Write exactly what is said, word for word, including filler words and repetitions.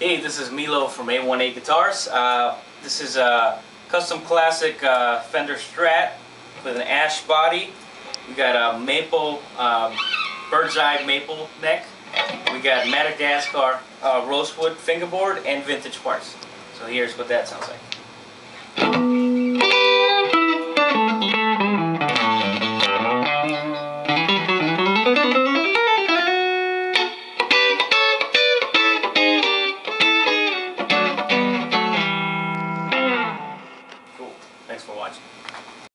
Hey, this is Milo from A one A Guitars. Uh, this is a custom classic uh, Fender Strat with an ash body. We got a maple, um, bird's eye maple neck. We got Madagascar uh, rosewood fingerboard and vintage parts. So here's what that sounds like.